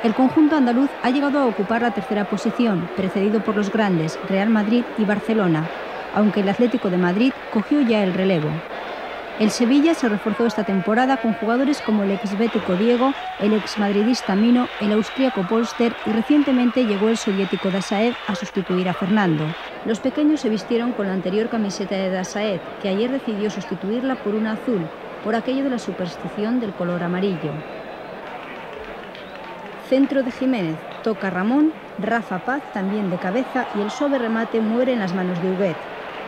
El conjunto andaluz ha llegado a ocupar la tercera posición, precedido por los grandes Real Madrid y Barcelona, aunque el Atlético de Madrid cogió ya el relevo. El Sevilla se reforzó esta temporada con jugadores como el exbético Diego, el exmadridista Mino, el austríaco Polster y recientemente llegó el soviético Dasaev a sustituir a Fernando. Los pequeños se vistieron con la anterior camiseta de Dasaev, que ayer decidió sustituirla por una azul, por aquello de la superstición del color amarillo. Centro de Jiménez, toca Ramón, Rafa Paz también de cabeza y el suave remate muere en las manos de Huguet.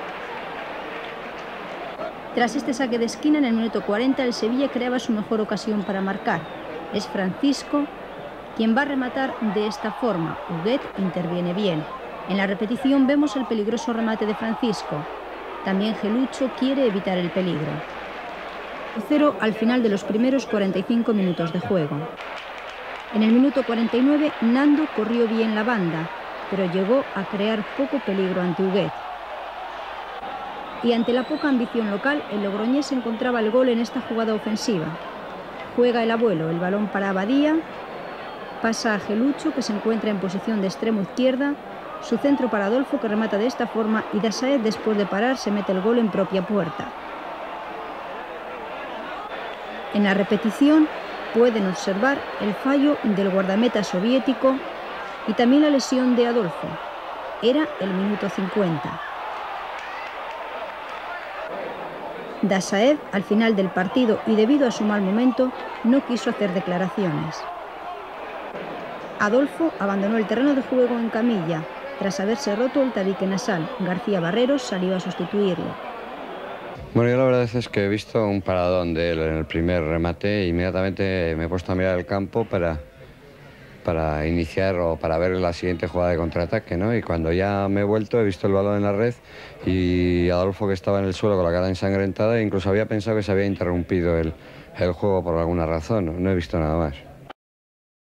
Tras este saque de esquina, en el minuto 40, el Sevilla creaba su mejor ocasión para marcar. Es Francisco quien va a rematar de esta forma. Huguet interviene bien. En la repetición vemos el peligroso remate de Francisco. También Gelucho quiere evitar el peligro. 0 al final de los primeros 45 minutos de juego. En el minuto 49, Nando corrió bien la banda, pero llegó a crear poco peligro ante Huguet. Y ante la poca ambición local, el logroñés encontraba el gol en esta jugada ofensiva. Juega el abuelo, el balón para Abadía, pasa a Gelucho, que se encuentra en posición de extremo izquierda, su centro para Adolfo, que remata de esta forma, y Dasaev, después de parar, se mete el gol en propia puerta. En la repetición pueden observar el fallo del guardameta soviético y también la lesión de Adolfo. Era el minuto 50. Dasaev, al final del partido y debido a su mal momento, no quiso hacer declaraciones. Adolfo abandonó el terreno de juego en camilla, tras haberse roto el tabique nasal. García Barreros salió a sustituirlo. Bueno, yo la verdad es que he visto un paradón de él en el primer remate e inmediatamente me he puesto a mirar el campo para iniciar o para ver la siguiente jugada de contraataque, ¿no? Y cuando ya me he vuelto he visto el balón en la red y Adolfo, que estaba en el suelo con la cara ensangrentada, e incluso había pensado que se había interrumpido el juego por alguna razón. No he visto nada más.